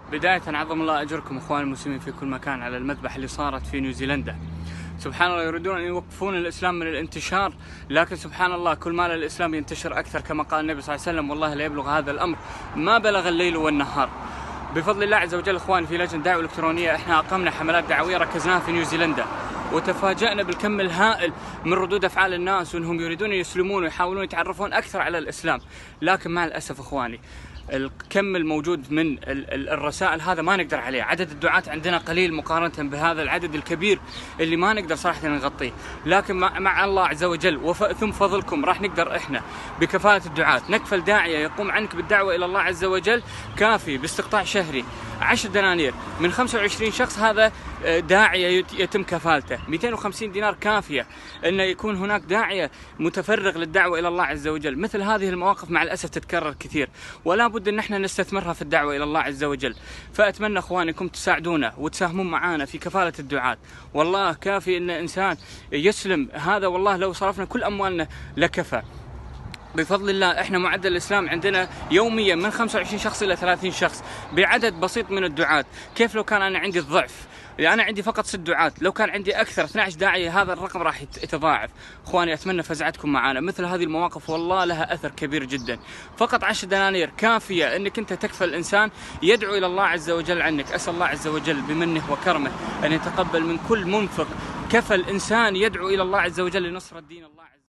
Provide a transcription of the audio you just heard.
بداية عظم الله أجركم إخوان المسلمين في كل مكان على المذبح اللي صارت في نيوزيلندا. سبحان الله، يريدون أن يوقفون الإسلام من الانتشار، لكن سبحان الله كل ما الإسلام ينتشر أكثر، كما قال النبي صلى الله عليه وسلم: والله لا يبلغ هذا الأمر ما بلغ الليل والنهار. بفضل الله عز وجل إخواني في لجنة الدعوة الإلكترونية احنا أقمنا حملات دعوية ركزناها في نيوزيلندا، وتفاجأنا بالكم الهائل من ردود أفعال الناس وأنهم يريدون يسلمون ويحاولون يتعرفون أكثر على الإسلام. لكن مع الأسف إخواني الكم الموجود من الرسائل هذا ما نقدر عليه، عدد الدعاة عندنا قليل مقارنة بهذا العدد الكبير اللي ما نقدر صراحة نغطيه، لكن مع الله عز وجل ثم فضلكم راح نقدر احنا بكفالة الدعاة نكفل داعية يقوم عنك بالدعوة إلى الله عز وجل كافي باستقطاع شهري 10 دنانير من 25 شخص، هذا داعية يتم كفالته. 250 دينار كافية أن يكون هناك داعية متفرغ للدعوة إلى الله عز وجل. مثل هذه المواقف مع الأسف تتكرر كثير، ولا بد أن احنا نستثمرها في الدعوة إلى الله عز وجل. فأتمنى إخوانكم تساعدونا وتساهمون معنا في كفالة الدعاة. والله كافي أن إنسان يسلم، هذا والله لو صرفنا كل أموالنا لكفى. بفضل الله احنا معدل الاسلام عندنا يوميا من 25 شخص الى 30 شخص بعدد بسيط من الدعاة. كيف لو كان انا عندي الضعف؟ انا عندي فقط 6 دعاة، لو كان عندي اكثر 12 داعية هذا الرقم راح يتضاعف. اخواني اتمنى فزعتكم معنا، مثل هذه المواقف والله لها اثر كبير جدا. فقط 10 دنانير كافية انك انت تكفل الانسان يدعو الى الله عز وجل عنك. اسال الله عز وجل بمنه وكرمه ان يتقبل من كل منفق كفل انسان يدعو الى الله عز وجل لنصرة دين الله عز وجل.